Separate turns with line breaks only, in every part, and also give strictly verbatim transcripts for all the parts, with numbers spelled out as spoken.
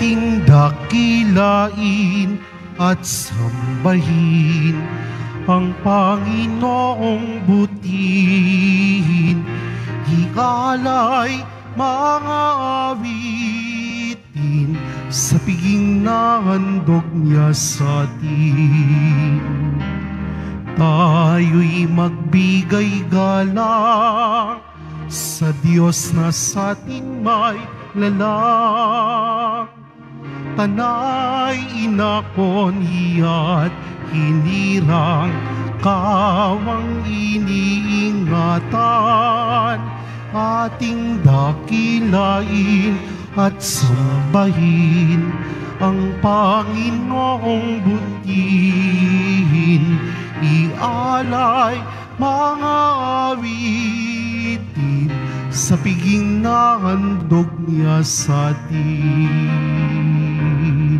ating dakilain at sambahin ang Panginoong butihin. Ialay mga awitin sa piging na handog niya sa atin. Tayo'y magbigay galang sa Diyos na sa atin may lalang. Tanay inakon iya't hinirang kawang iniingatan. Ating dakilain at sambahin ang Panginoong butihin. Ialay mga awitin sa piging na handog niya sa atin.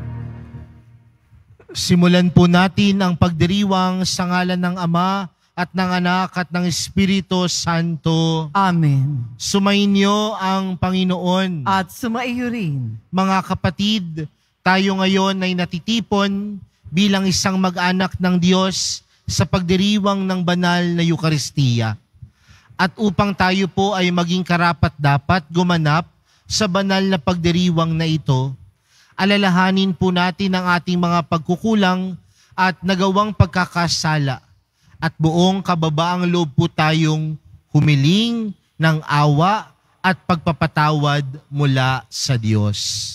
Simulan po natin ang pagdiriwang sa ngalan ng Ama at ng Anak at ng Espiritu Santo.
Amen.
Sumainyo ang Panginoon.
At sumaiyo rin.
Mga kapatid, tayo ngayon ay natitipon bilang isang mag-anak ng Diyos sa pagdiriwang ng banal na Eukaristiya. At upang tayo po ay maging karapat-dapat gumanap sa banal na pagdiriwang na ito, alalahanin po natin ang ating mga pagkukulang at nagawang pagkakasala. At buong kababaang loob po tayong humiling ng awa at pagpapatawad mula sa Diyos.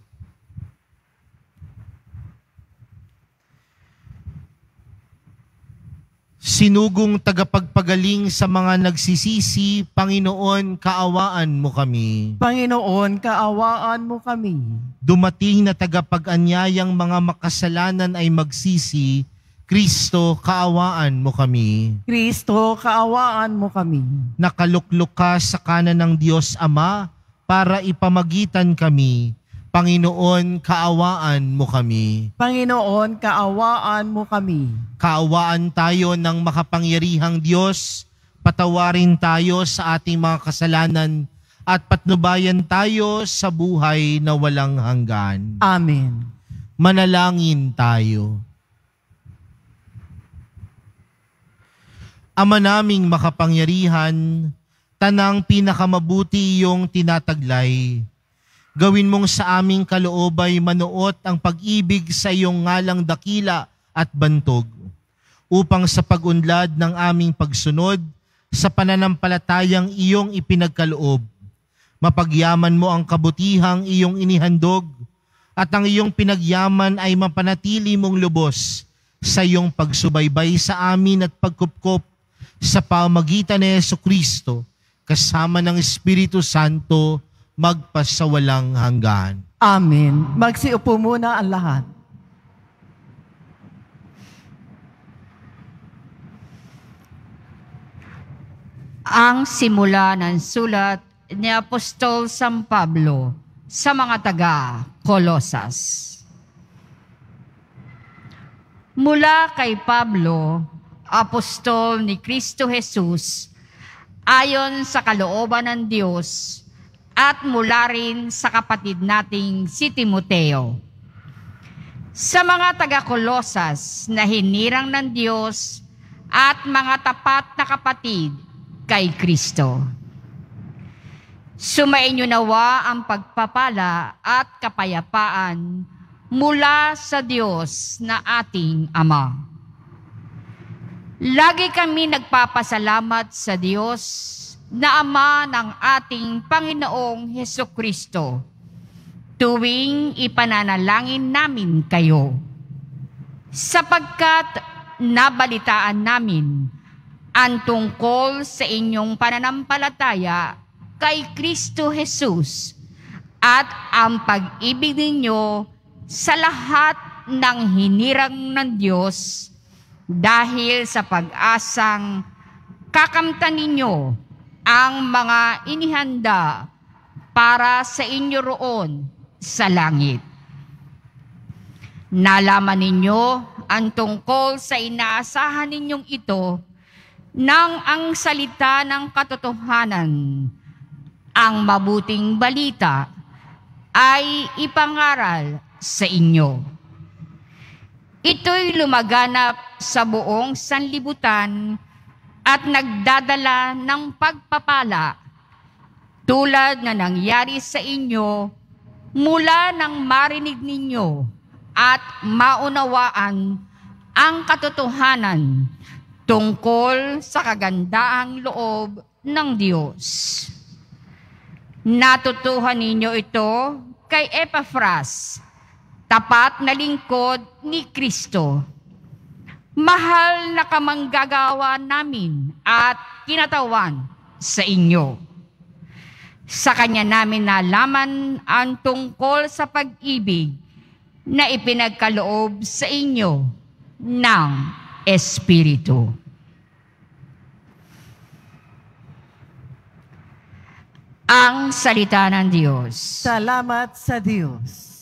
Sinugong tagapagpagaling sa mga nagsisisi, Panginoon, kaawaan mo kami.
Panginoon, kaawaan mo kami.
Dumating na tagapag-anyayang mga makasalanan ay magsisi, Kristo, kaawaan mo kami.
Kristo, kaawaan mo kami.
Nakaluklok ka sa kanan ng Diyos Ama para ipamagitan kami. Panginoon, kaawaan mo kami.
Panginoon, kaawaan mo kami.
Kaawaan tayo ng makapangyarihang Diyos, patawarin tayo sa ating mga kasalanan at patnubayan tayo sa buhay na walang hanggan.
Amen.
Manalangin tayo. Ama naming makapangyarihan, tanang pinakamabuti iyong tinataglay. Gawin mong sa aming kaloobay manuot ang pag-ibig sa iyong ngalang dakila at bantog, upang sa pag-unlad ng aming pagsunod sa pananampalatayang iyong ipinagkaloob, mapagyaman mo ang kabutihang iyong inihandog at ang iyong pinagyaman ay mapanatili mong lubos sa iyong pagsubaybay sa amin at pagkupkop sa pamagitan ni Jesucristo kasama ng Espiritu Santo magpasawalang hanggan.
Amen. Magsiupo muna ang lahat.
Ang simula ng sulat ni Apostol San Pablo sa mga taga-Kolosas. Mula kay Pablo, apostol ni Kristo Jesus, ayon sa kalooban ng Diyos, at mula rin sa kapatid nating si Timoteo. Sa mga taga-Kolosas na hinirang ng Diyos at mga tapat na kapatid kay Kristo. Sumainyo nawa ang pagpapala at kapayapaan mula sa Diyos na ating Ama. Lagi kami nagpapasalamat sa Diyos na Ama ng ating Panginoong Hesukristo, tuwing ipananalangin namin kayo, sapagkat nabalitaan namin ang tungkol sa inyong pananampalataya kay Kristo Jesus at ang pag-ibig ninyo sa lahat ng hinirang ng Diyos dahil sa pag-asang kakamtan ninyo ang mga inihanda para sa inyo roon sa langit. Nalaman ninyo ang tungkol sa inaasahan ninyong ito nang ang salita ng katotohanan, ang mabuting balita, ay ipangaral sa inyo. Ito'y lumaganap sa buong sanlibutan at nagdadala ng pagpapala tulad na nangyari sa inyo mula nang marinig ninyo at maunawaan ang katotohanan tungkol sa kagandaang loob ng Diyos. Natutuhan ninyo ito kay Epaphras, tapat na lingkod ni Kristo. Mahal na kamanggagawa namin at kinatawan sa inyo. Sa kanya namin nalaman ang tungkol sa pag-ibig na ipinagkaloob sa inyo ng Espiritu. Ang salita ng Diyos.
Salamat sa Diyos.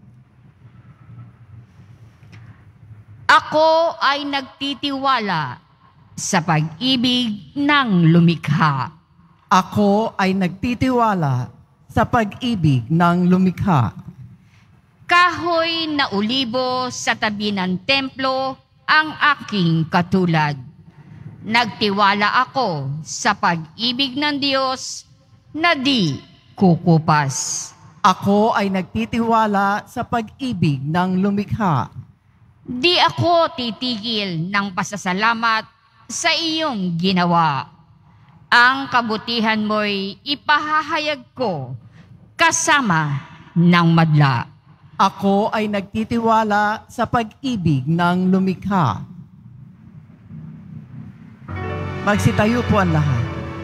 Ako ay nagtitiwala sa pag-ibig ng lumikha.
Ako ay nagtitiwala sa pag-ibig ng lumikha.
Kahoy na ulibo sa tabi ng templo ang aking katulad. Nagtiwala ako sa pag-ibig ng Diyos na di kukupas.
Ako ay nagtitiwala sa pag-ibig ng lumikha.
Di ako titigil ng pasasalamat sa iyong ginawa. Ang kabutihan mo'y ipahahayag ko kasama ng madla.
Ako ay nagtitiwala sa pag-ibig ng lumikha. Magsitayo po ang lahat.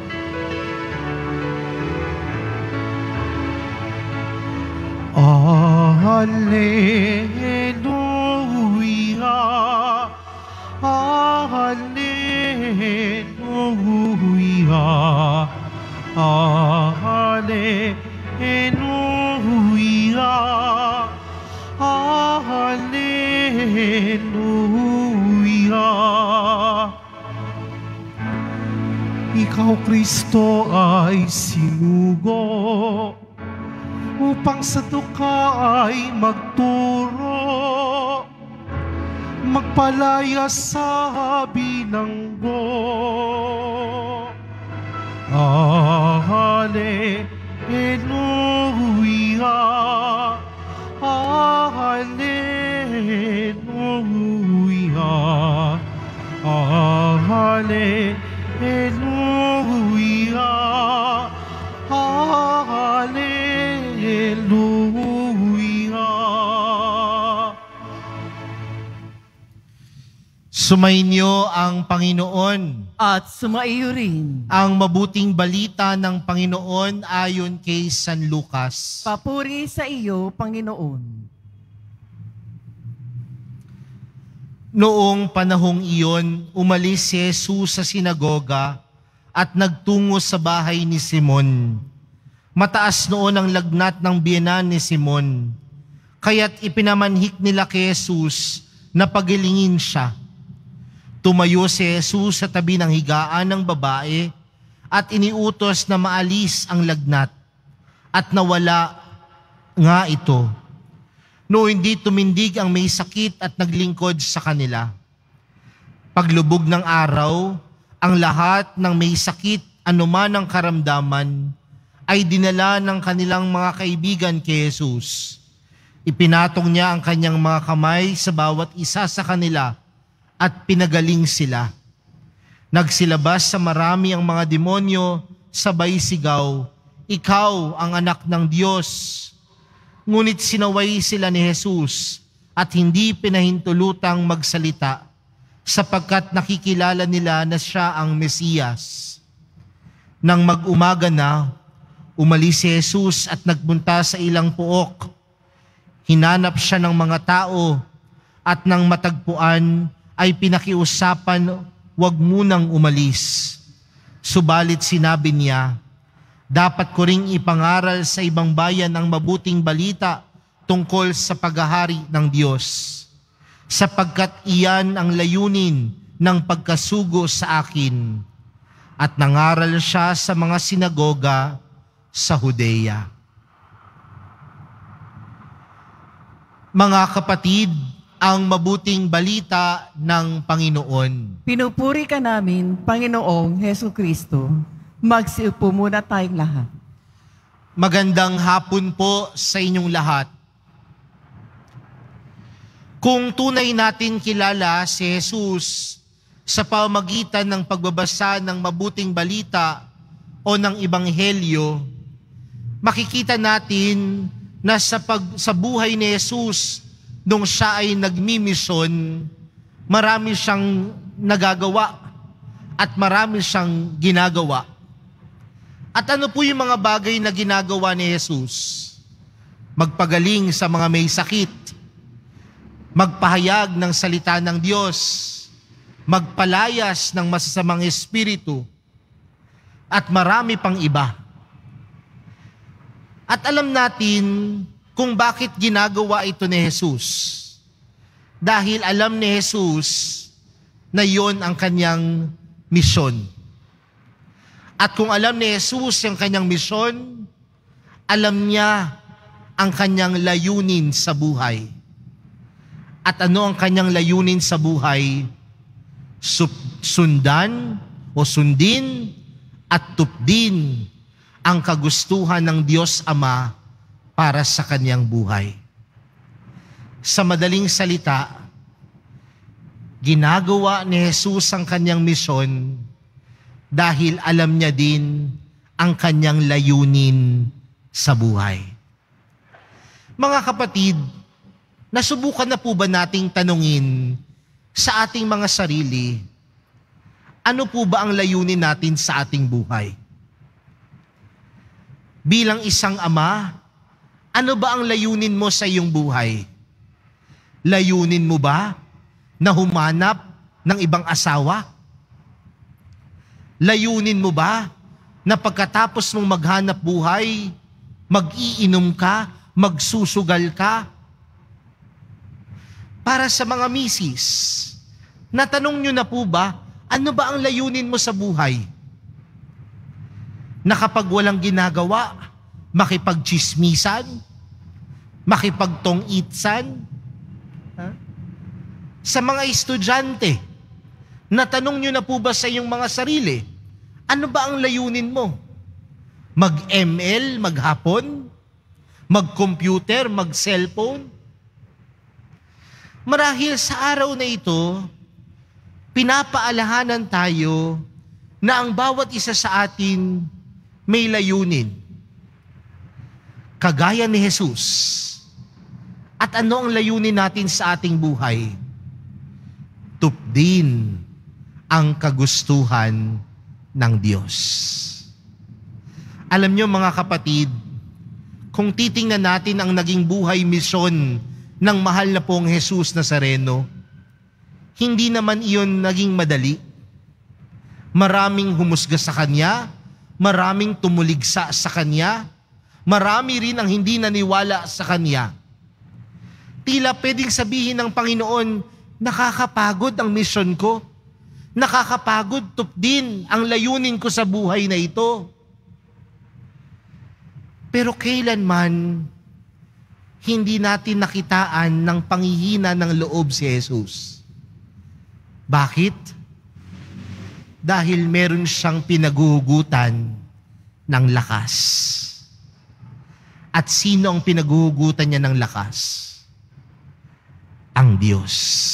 Alleluia, Alleluia, Alleluia, Alleluia. Ikaw, Kristo, ay sinugo upang sa duka ay magturo, magpalaya sa binanggo. Alleluia, Alleluia, Alleluia, Alleluia. Sumainyo ang Panginoon.
At sumaiyo rin.
Ang mabuting balita ng Panginoon ayon kay San Lucas.
Papuri sa iyo, Panginoon.
Noong panahong iyon, umalis si Jesus sa sinagoga at nagtungo sa bahay ni Simon. Mataas noon ang lagnat ng biyenan ni Simon, kaya't ipinamanhik nila kay Jesus na pagilingin siya. Tumayo si Jesus sa tabi ng higaan ng babae at iniutos na maalis ang lagnat, at nawala nga ito. No hindi tumindig ang may sakit at naglingkod sa kanila. Paglubog ng araw, ang lahat ng may sakit anuman ang karamdaman ay dinala ng kanilang mga kaibigan kay Jesus. Ipinatong niya ang kanyang mga kamay sa bawat isa sa kanila at pinagaling sila. Nagsilabas sa marami ang mga demonyo, sabay sigaw, "Ikaw ang anak ng Diyos." Ngunit sinaway sila ni Jesus at hindi pinahintulutang magsalita sapagkat nakikilala nila na siya ang Mesiyas. Nang mag-umaga na, umalis si Jesus at nagpunta sa ilang pook. Hinanap siya ng mga tao at nang matagpuan ay pinakiusapan, "Huwag munang umalis." Subalit sinabi niya, "Dapat ko ring ipangaral sa ibang bayan ang mabuting balita tungkol sa paghahari ng Diyos, sapagkat iyan ang layunin ng pagkasugo sa akin." At nangaral siya sa mga sinagoga sa Judea. Mga kapatid, ang mabuting balita ng Panginoon.
Pinupuri ka namin, Panginoong Hesu Kristo. Magsiupo muna tayong lahat.
Magandang hapon po sa inyong lahat. Kung tunay natin kilala si Jesus sa pamamagitan ng pagbabasa ng mabuting balita o ng ebanghelyo, makikita natin na sa, pag, sa buhay ni Jesus, nung siya ay nagmimisyon, marami siyang nagagawa at marami siyang ginagawa. At ano po yung mga bagay na ginagawa ni Jesus? Magpagaling sa mga may sakit, magpahayag ng salita ng Diyos, magpalayas ng masasamang espiritu, at marami pang iba. At alam natin kung bakit ginagawa ito ni Jesus. Dahil alam ni Jesus na yon ang kanyang misyon. At kung alam ni Jesus ang kanyang misyon, alam niya ang kanyang layunin sa buhay. At ano ang kanyang layunin sa buhay? Sundan o sundin at tupdin ang kagustuhan ng Diyos Ama para sa kanyang buhay. Sa madaling salita, ginagawa ni Jesus ang kanyang misyon dahil alam niya din ang kanyang layunin sa buhay. Mga kapatid, nasubukan na po ba nating tanungin sa ating mga sarili, ano po ba ang layunin natin sa ating buhay? Bilang isang ama, ano ba ang layunin mo sa iyong buhay? Layunin mo ba na humanap ng ibang asawa? Layunin mo ba na pagkatapos mong maghanap buhay, mag-iinom ka, magsusugal ka? Para sa mga misis, natanong nyo na po ba, ano ba ang layunin mo sa buhay? Na kapag walang ginagawa, makipagchismisan, makipagtong-itsan. Ha? Sa mga estudyante, natanong nyo na po ba sa iyong mga sarili, ano ba ang layunin mo? Mag-M L, maghapon? Mag-computer, mag-cellphone? Marahil sa araw na ito, pinapaalahanan tayo na ang bawat isa sa atin may layunin. Kagaya ni Jesus. At ano ang layunin natin sa ating buhay? Tupdin ang kagustuhan ng Diyos. Alam niyo mga kapatid, kung titingnan natin ang naging buhay misyon ng mahal na pong Jesus Nazareno, hindi naman iyon naging madali. Maraming humusga sa Kanya, maraming tumuligsa sa Kanya, marami rin ang hindi naniwala sa Kanya. Tila pwedeng sabihin ng Panginoon, nakakapagod ang misyon ko, nakakapagod tupdin ang layunin ko sa buhay na ito. Pero kailanman, hindi natin nakitaan ng panghihina ng loob si Jesus. Bakit? Dahil meron siyang pinaguhugutan ng lakas. At sino ang pinaguhugutan niya ng lakas? Ang Diyos.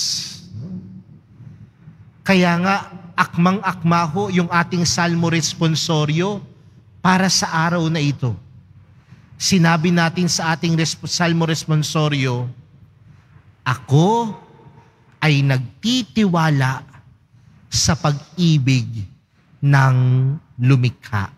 Kaya nga, akmang-akma ho yung ating salmo responsoryo para sa araw na ito. Sinabi natin sa ating resp- salmo responsoryo, ako ay nagtitiwala sa pag-ibig ng lumikha.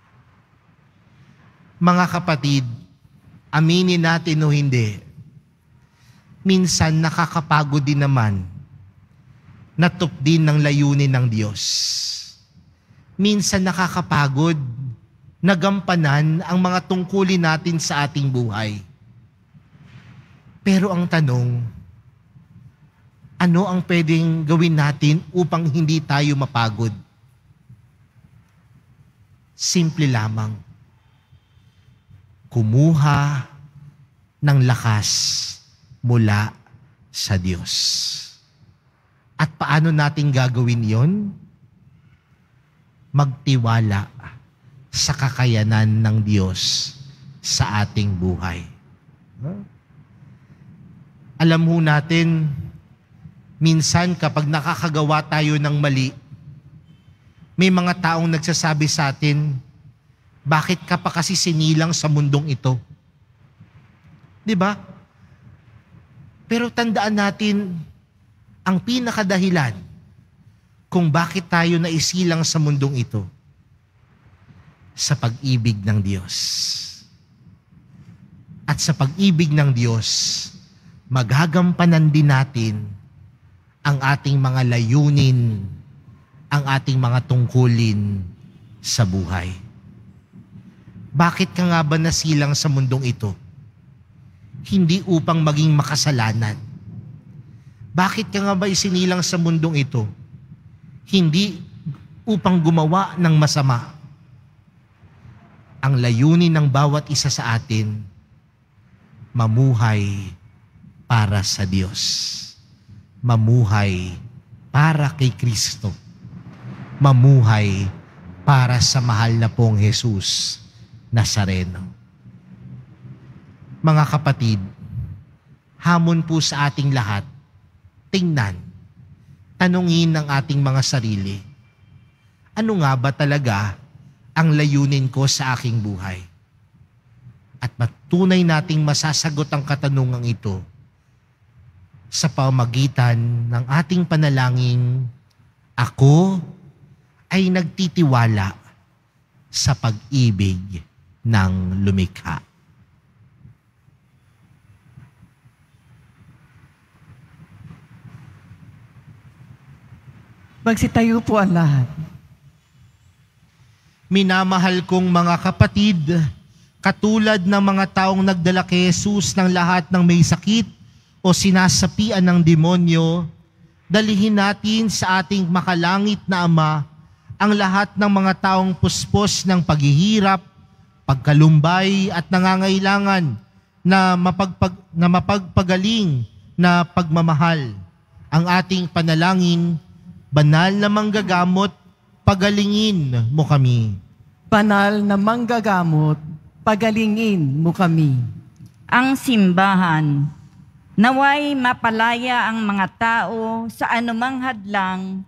Mga kapatid, aminin natin o hindi, minsan nakakapagod din naman na tupdin ng layunin ng Diyos. Minsan nakakapagod na gampanan ang mga tungkulin natin sa ating buhay. Pero ang tanong, ano ang pwedeng gawin natin upang hindi tayo mapagod? Simple lamang. Kumuha ng lakas mula sa Diyos. At paano natin gagawin yon? Magtiwala sa kakayanan ng Diyos sa ating buhay. Alam ho natin, minsan kapag nakakagawa tayo ng mali, may mga taong nagsasabi sa atin, bakit ka pa kasi sinilang sa mundong ito? Di ba? Pero tandaan natin, ang pinakadahilan kung bakit tayo naisilang sa mundong ito, sa pag-ibig ng Diyos. At sa pag-ibig ng Diyos, magagampanan din natin ang ating mga layunin, ang ating mga tungkulin sa buhay. Bakit ka nga ba nasilang sa mundong ito? Hindi upang maging makasalanan. Bakit ka nga ba isinilang sa mundong ito? Hindi upang gumawa ng masama. Ang layunin ng bawat isa sa atin, mamuhay para sa Diyos. Mamuhay para kay Kristo. Mamuhay para sa mahal na pong Jesus Nazareno. Mga kapatid, hamon po sa ating lahat, tingnan, tanungin ng ating mga sarili, ano nga ba talaga ang layunin ko sa aking buhay? At matunay nating masasagot ang katanungang ito sa pamagitan ng ating panalangin, ako ay nagtitiwala sa pag-ibig ng lumikha.
Magsitayo po ang lahat.
Minamahal kong mga kapatid, katulad ng mga taong nagdala kay Jesus ng lahat ng may sakit o sinasapian ng demonyo, dalihin natin sa ating makalangit na Ama ang lahat ng mga taong puspos ng paghihirap, pagkalumbay at nangangailangan na, mapagpag, na mapagpagaling na pagmamahal. Ang ating panalangin, banal na manggagamot, pagalingin mo kami.
Banal na manggagamot, pagalingin mo kami.
Ang simbahan, naway mapalaya ang mga tao sa anumang hadlang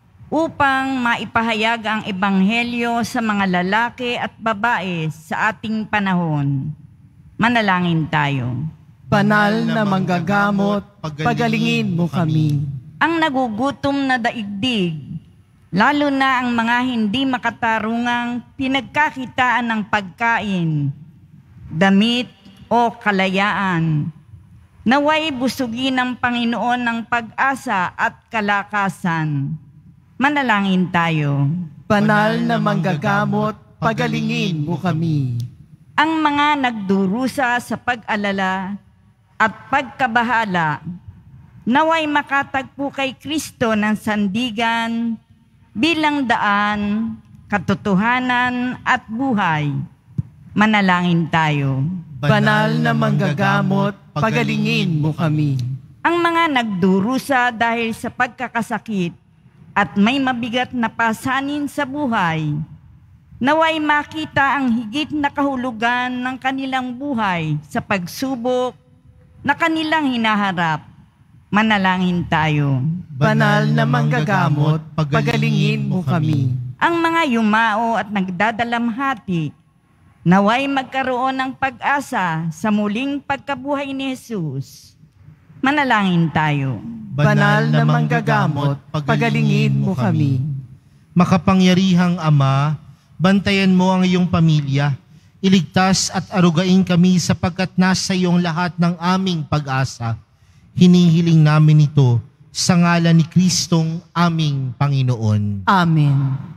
upang maipahayag ang ebanghelyo sa mga lalaki at babae sa ating panahon. Manalangin tayo.
Banal na manggagamot, pagalingin mo kami.
Ang nagugutom na daigdig, lalo na ang mga hindi makatarungang pinagkakitaan ng pagkain, damit o kalayaan, naway busugin ng Panginoon ng pag-asa at kalakasan. Manalangin tayo.
Banal na manggagamot, pagalingin mo kami.
Ang mga nagdurusa sa pag-alala at pagkabahala, naway makatagpo kay Kristo ng sandigan bilang daan, katotohanan at buhay. Manalangin tayo.
Banal na manggagamot, pagalingin mo kami.
Ang mga nagdurusa dahil sa pagkakasakit at may mabigat na pasanin sa buhay, naway makita ang higit na kahulugan ng kanilang buhay sa pagsubok na kanilang hinaharap. Manalangin tayo.
Banal na manggagamot, pagalingin mo kami.
Ang mga yumao at nagdadalamhati, naway magkaroon ng pag-asa sa muling pagkabuhay ni Jesus. Manalangin tayo.
Banal na manggagamot, pagalingin mo kami.
Makapangyarihang Ama, bantayan mo ang iyong pamilya. Iligtas at arugain kami sapagkat nasa iyong lahat ng aming pag-asa. Hinihiling namin ito sa ngalan ni Kristong aming Panginoon.
Amen.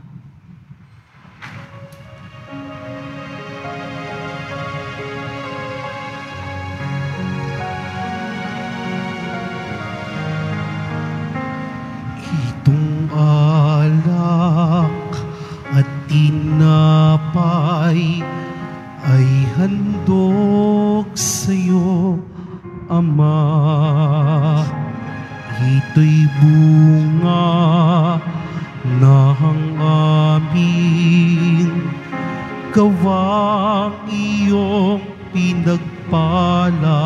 Itong alak at tinapay ay handog sa'yo, Ama. ito'y bunga ng aming gawang iyong pinagpala.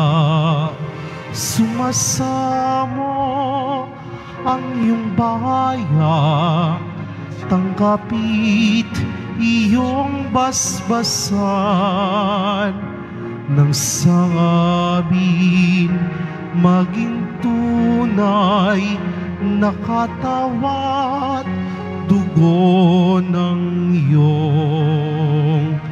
Sumasamo ang iyong bayan, tanggapit iyong basbasan, nang sa amin maging tunay na katawat dugo ng iyong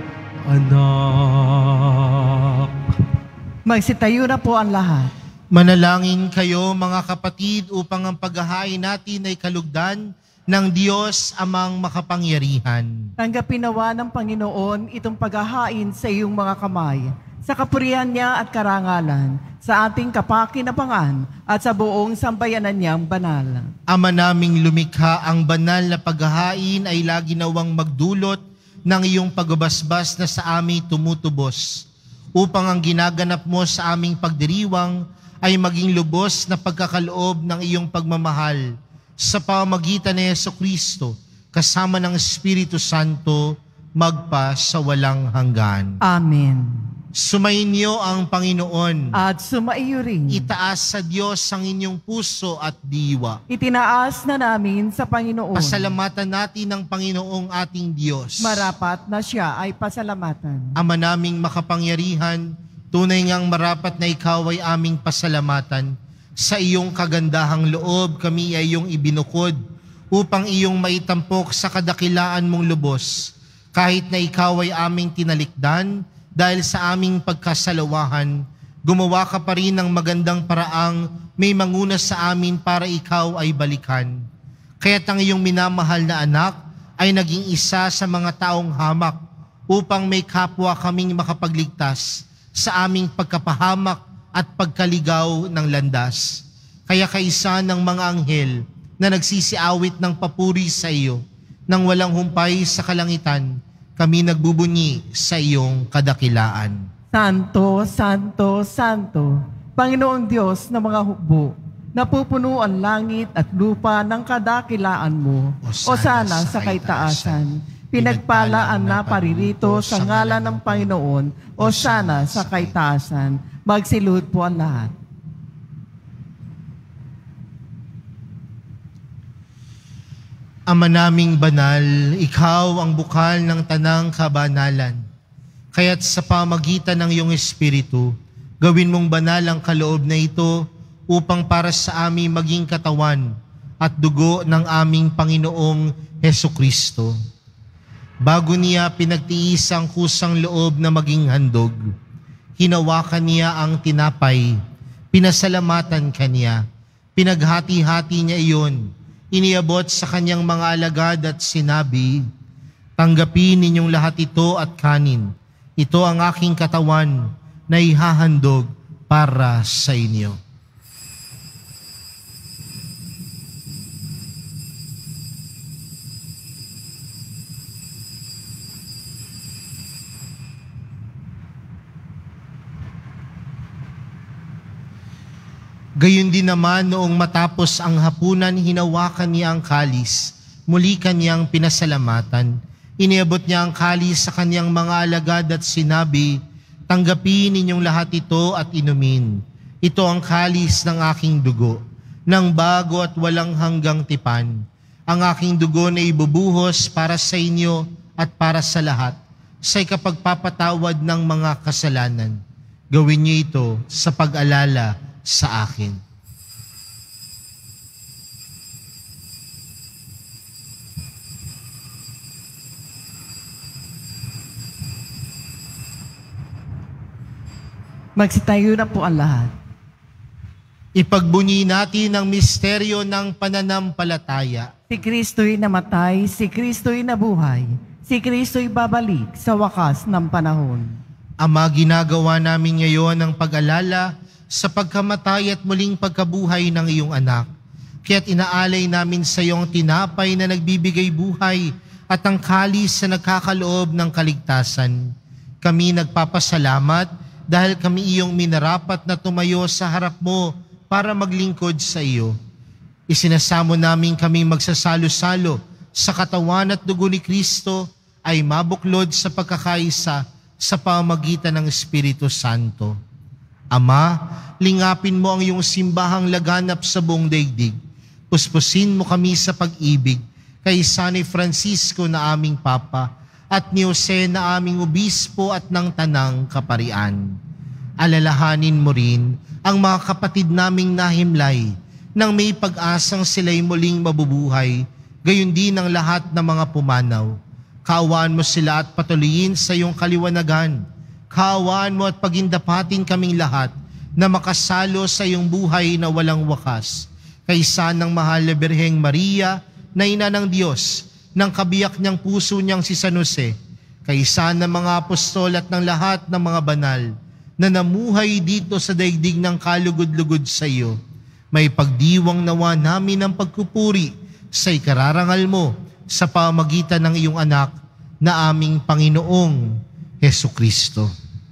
anak.
Magsitayo na po ang lahat.
Manalangin kayo mga kapatid upang ang paghahain natin ay kalugdan ng Diyos amang makapangyarihan.
Tanggapin nawa ng Panginoon itong paghahain sa iyong mga kamay, sa kapurihan niya at karangalan, sa ating kapakinabangan at sa buong sambayanan niyang banal.
Ama naming lumikha, ang banal na paghahain ay lagi nawang magdulot ng iyong pagbabasbas na sa amin tumutubos, upang ang ginaganap mo sa aming pagdiriwang ay maging lubos na pagkakaloob ng iyong pagmamahal sa pamamagitan ni Jesucristo, kasama ng Espiritu Santo, magpa sa walang hanggan.
Amen.
Sumainyo ang Panginoon.
At sumaiyo rin.
Itaas sa Diyos ang inyong puso at diwa.
Itinaas na namin sa Panginoon.
Pasalamatan natin ang Panginoong ating Diyos.
Marapat na siya ay pasalamatan.
Ama naming makapangyarihan, tunay ngang marapat na ikaw ay aming pasalamatan. Sa iyong kagandahang loob kami ay iyong ibinukod upang iyong maitampok sa kadakilaan mong lubos. Kahit na ikaw ay aming tinalikdan, dahil sa aming pagkasalawahan, gumawa ka pa rin ng magandang paraang may manguna sa amin para ikaw ay balikan. Kaya't ang iyong minamahal na anak ay naging isa sa mga taong hamak upang may kapwa kaming makapagligtas sa aming pagkapahamak at pagkaligaw ng landas. Kaya kaisa ng mga anghel na nagsisiawit ng papuri sa iyo, nang walang humpay sa kalangitan, kami nagbubunyi sa iyong kadakilaan.
Santo, Santo, Santo, Panginoong Diyos ng mga hukbo, napupuno ang langit at lupa ng kadakilaan mo. O sana sa kaitaasan, pinagpala ang naparirito sa ngalan ng Panginoon. O sana sa kaitaasan, magsilud po ang lahat.
Ama naming banal, ikaw ang bukal ng tanang kabanalan. Kaya't sa pamagitan ng iyong Espiritu, gawin mong banal ang kaloob na ito upang para sa amin maging katawan at dugo ng aming Panginoong Hesukristo. Bago niya pinagtiis ang kusang loob na maging handog, hinawakan niya ang tinapay, pinasalamatan kaniya, pinaghati-hati niya iyon, iniabot sa kanyang mga alagad at sinabi, tanggapin ninyong lahat ito at kanin. Ito ang aking katawan na ihahandog para sa inyo. Gayon din naman noong matapos ang hapunan, hinawakan niya ang kalis, muli kanyang pinasalamatan. Iniabot niya ang kalis sa kanyang mga alagad at sinabi, tanggapin ninyong lahat ito at inumin. Ito ang kalis ng aking dugo, ng bago at walang hanggang tipan. Ang aking dugo na ibubuhos para sa inyo at para sa lahat, sa ikapagpapatawad ng mga kasalanan. Gawin niyo ito sa pag-alala sa akin.
Magsitayo na po ang lahat.
Ipagbunyi natin ang misteryo ng pananampalataya.
Si Kristo'y namatay, si Kristo'y nabuhay, si Kristo'y babalik sa wakas ng panahon.
Ama, ginagawa namin ngayon ang pag-alala sa pagkamatay at muling pagkabuhay ng iyong anak. Kaya't inaalay namin sa iyong tinapay na nagbibigay buhay at ang kalis na nagkakaloob ng kaligtasan. Kami nagpapasalamat dahil kami iyong minarapat na tumayo sa harap mo para maglingkod sa iyo. Isinasamo namin kaming magsasalo-salo sa katawan at dugo ni Kristo ay mabuklod sa pagkakaisa sa pamamagitan ng Espiritu Santo. Ama, lingapin mo ang iyong simbahang laganap sa buong daigdig. Puspusin mo kami sa pag-ibig kay San Francisco na aming Papa at ni Jose na aming Obispo at ng Tanang Kaparian. Alalahanin mo rin ang mga kapatid naming nahimlay nang may pag-asang sila'y muling mabubuhay, gayon din ang lahat ng mga pumanaw. Kaawaan mo sila at patuloyin sa iyong kaliwanagan. Kaawaan mo at pagindapatin kaming lahat na makasalo sa iyong buhay na walang wakas. Kaysa ng mahal na Birheng Maria, na ina ng Diyos, ng kabiyak niyang puso niyang si San Jose, kaysa ng mga apostol at ng lahat ng mga banal na namuhay dito sa daigdig ng kalugod-lugod sa iyo, may pagdiwang nawa namin ang pagkupuri sa ikararangal mo sa pamagitan ng iyong anak na aming Panginoong Hesukristo.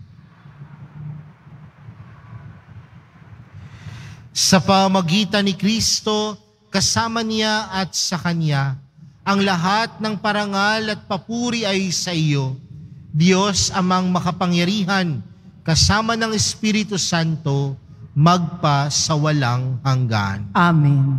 Sa pamagitan ni Kristo, kasama niya at sa Kanya, ang lahat ng parangal at papuri ay sa iyo, Diyos amang makapangyarihan, kasama ng Espiritu Santo, magpa sa walang hanggan.
Amen.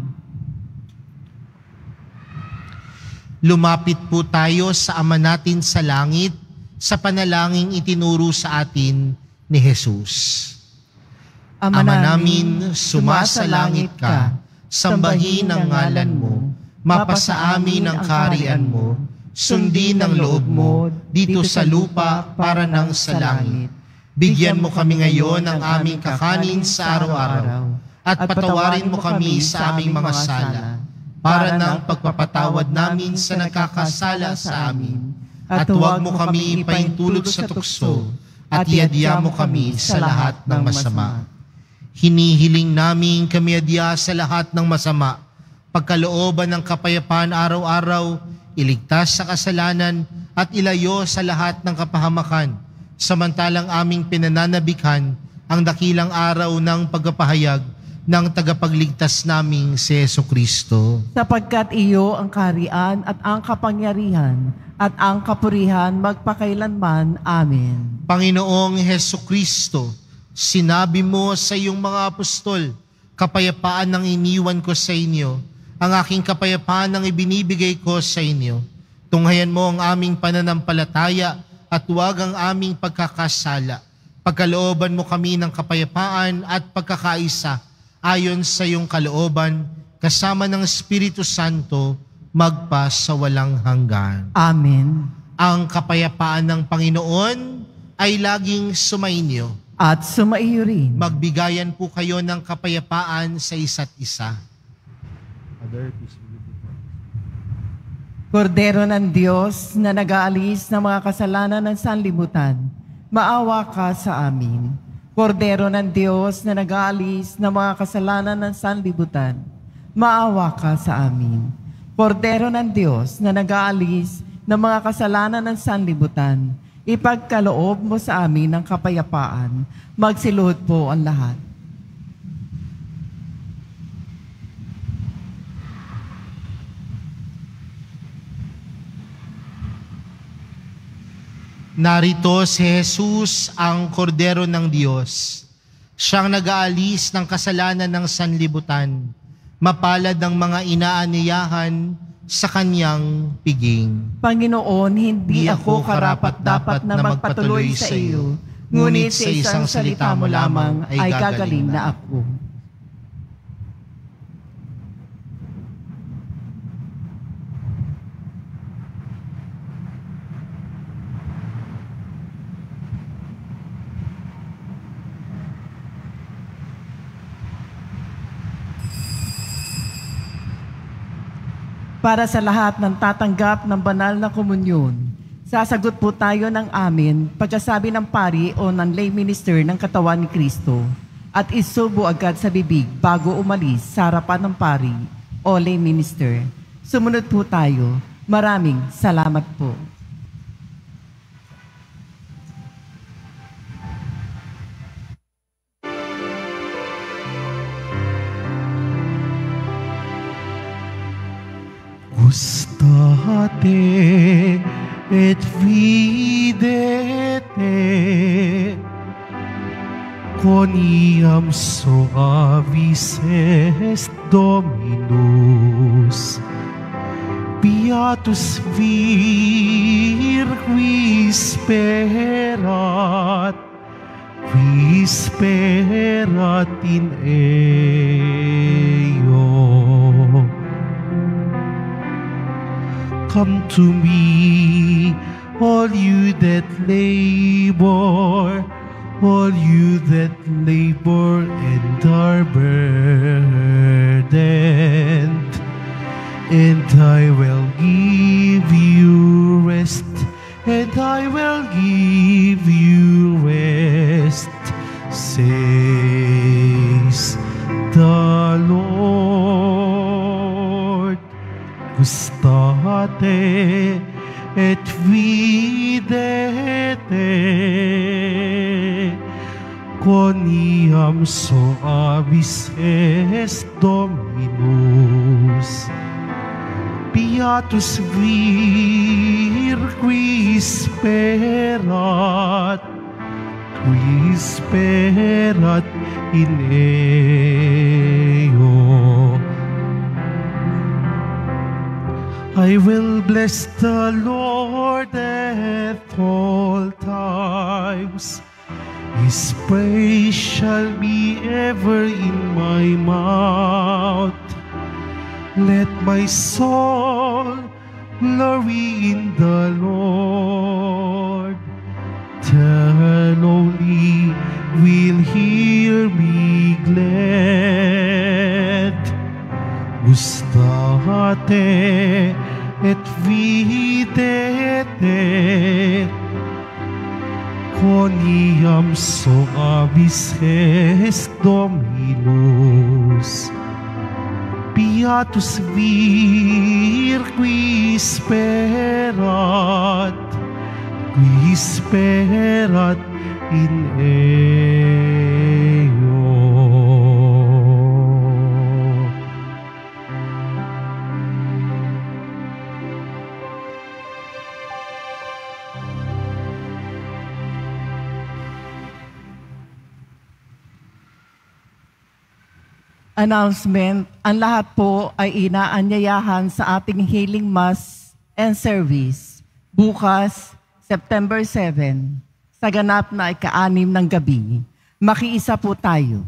Lumapit po tayo sa Ama natin sa langit sa panalangin itinuro sa atin ni Jesus. Ama, Ama namin, sumasalangit ka, sambahin ang ngalan mo, mapasa amin ang kaharian mo, sundin ang loob mo dito sa lupa para nang sa langit. Bigyan mo kami ngayon ng aming kakanin sa araw-araw at patawarin mo kami sa aming mga sala para ng pagpapatawad namin sa nagkakasala sa amin. At huwag mo kami ipaintulot sa tukso at iadya mo kami sa lahat ng masama. Hinihiling namin kami adya sa lahat ng masama, pagkalooban ng kapayapaan araw-araw, iligtas sa kasalanan at ilayo sa lahat ng kapahamakan, samantalang aming pinananabikhan ang dakilang araw ng pagpapahayag ng tagapagligtas naming si Jesucristo.
Sapagkat iyo ang kaharian at ang kapangyarihan at ang kapurihan magpakailanman. Amen.
Panginoong Jesucristo, sinabi mo sa iyong mga apostol, kapayapaan ang iniwan ko sa inyo, ang aking kapayapaan ang ibinibigay ko sa inyo. Tunghayan mo ang aming pananampalataya at huwag ang aming pagkakasala. Pagkalooban mo kami ng kapayapaan at pagkakaisa ayon sa iyong kalooban, kasama ng Espiritu Santo, magpa sa walang hanggan.
Amen.
Ang kapayapaan ng Panginoon ay laging sumainyo.
At sumaiyo rin.
Magbigayan po kayo ng kapayapaan sa isa't isa.
Kordero ng Diyos na nag-aalis ng mga kasalanan ng sanlibutan, maawa ka sa amin. Kordero ng Diyos na nag-aalis ng mga kasalanan ng sanlibutan, maawa ka sa amin. Kordero ng Diyos na nag-aalis ng mga kasalanan ng sanlibutan, ipagkaloob mo sa amin ng kapayapaan. Magsiluhod po ang lahat.
Narito si Jesus, ang kordero ng Diyos. Siyang nag-aalis ng kasalanan ng sanlibutan. Mapalad ang mga inaaniyahan sa kanyang piging.
Panginoon, hindi ako karapat-dapat na magpatuloy sa iyo, ngunit sa isang salita mo lamang ay gagaling na ako. Para sa lahat ng tatanggap ng banal na komunyon, sasagot po tayo ng amin pagkasabi ng pari o ng lay minister ng katawan ni Kristo at isubo agad sa bibig bago umalis sa harapan ng pari o lay minister. Sumunod po tayo. Maraming salamat po.
gustate et videte quoniam suavis est Dominus. Beatus vir qui sperat, qui sperat in eo. Come to me, all you that labor, all you that labor and are burdened, and I will give you rest, and I will give you rest, says the Lord. Gustate et videte quoniam suavis est Dominus. Beatus vir qui sperat, qui sperat in eo. I will bless the Lord at all times. His praise shall be ever in my mouth. Let my soul glory in the Lord. Turn only will hear me glad. Gustate et videte quoniam suavis est Dominus. Beatus vir qui sperat, qui sperat in eo.
Announcement, ang lahat po ay inaanyayahan sa ating healing mass and service bukas, September seventh, sa ganap na ika-anim ng gabi. Makiisa po tayo.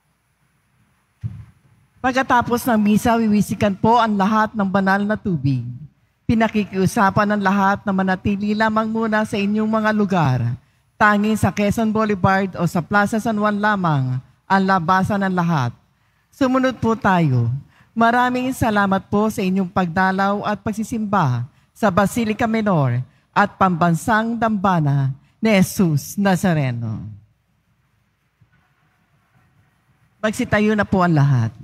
Pagkatapos ng misa, wiwisikan po ang lahat ng banal na tubig. Pinakikiusapan ng lahat na manatili lamang muna sa inyong mga lugar. Tanging sa Quezon Boulevard o sa Plaza San Juan lamang ang labasan ng lahat. Sumunod po tayo. Maraming salamat po sa inyong pagdalaw at pagsisimba sa Basilica Menor at Pambansang Dambana ni Jesus Nazareno. Magsitayo na po ang lahat.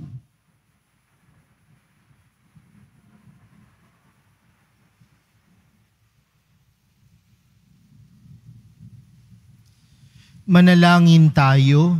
Manalangin tayo.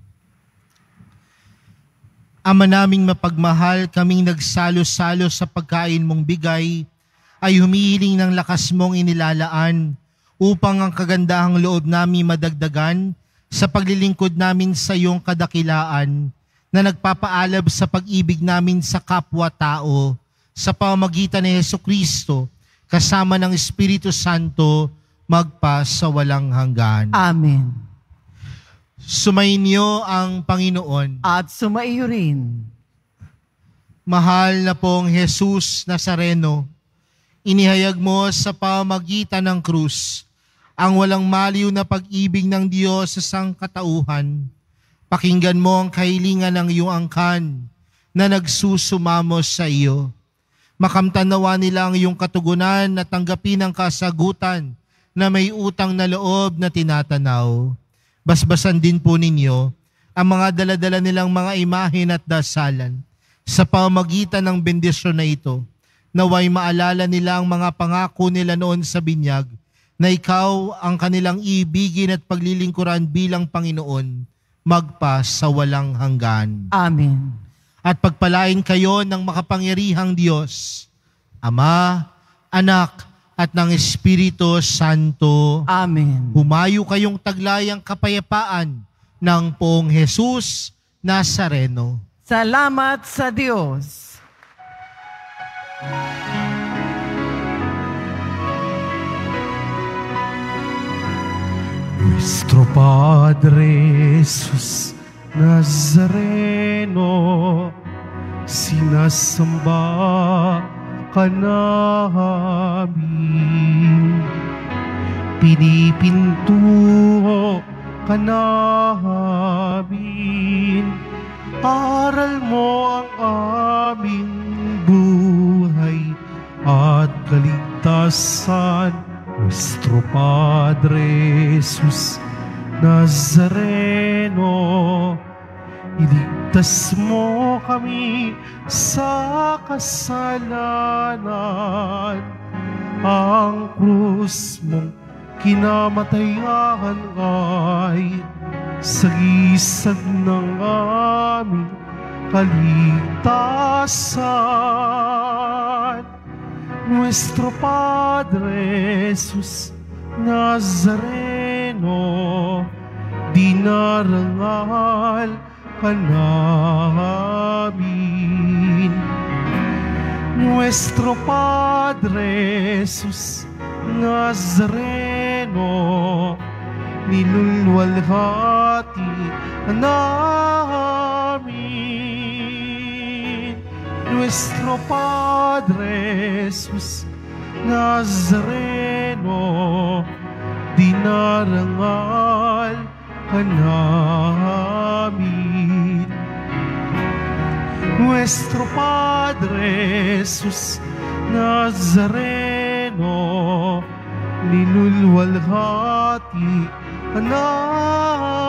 Ama naming mapagmahal, kaming nagsalo-salo sa pagkain mong bigay, ay humihiling ng lakas mong inilalaan upang ang kagandahang loob namin madagdagan sa paglilingkod namin sa iyong kadakilaan na nagpapaalab sa pag-ibig namin sa kapwa-tao sa pamamagitan ni Jesucristo kasama ng Espiritu Santo magpa sa walang hanggan.
Amen.
Sumainyo ang Panginoon.
At sumaiyo rin.
Mahal na pong Jesus Nazareno, inihayag mo sa pamamagitan ng krus ang walang maliw na pag-ibig ng Diyos sa sangkatauhan. Pakinggan mo ang kahilingan ng iyong angkan na nagsusumamo sa iyo. Makamtanawa nila ang iyong katugunan na tanggapin ang kasagutan na may utang na loob na tinatanaw. Basbasan din po ninyo ang mga daladala nilang mga imahen at dasalan. Sa pamamagitan ng bendisyon na ito, naway maalala nila ang mga pangako nila noon sa binyag na ikaw ang kanilang ibigin at paglilingkuran bilang Panginoon, magpa sa walang hanggan.
Amen.
At pagpalain kayo ng makapangyarihang Diyos, Ama, Anak, at ng Espiritu Santo.
Amen.
Humayo kayong taglayang kapayapaan ng Poong Jesus Nazareno.
Salamat sa Diyos.
Nuestro Padre Jesus Nazareno, sinasamba ka namin, pinipintuho ka namin, aral mo ang aming buhay at kaligtasan. Nuestro Padre Jesus Nazareno, iligtas mo kami sa kasalanan. Ang krus mong kinamatayan ay sagisag ng aming kaligtasan. Nuestro Padre Jesus Nazareno, dinarangal ka namin. Nuestro Padre Jesus Nazareno, nilulwalhati namin. Nuestro Padre Jesus Nazareno, dinarangal ka namin. Nuestro Padre Jesus Nazareno, nilulwalhati ka namin.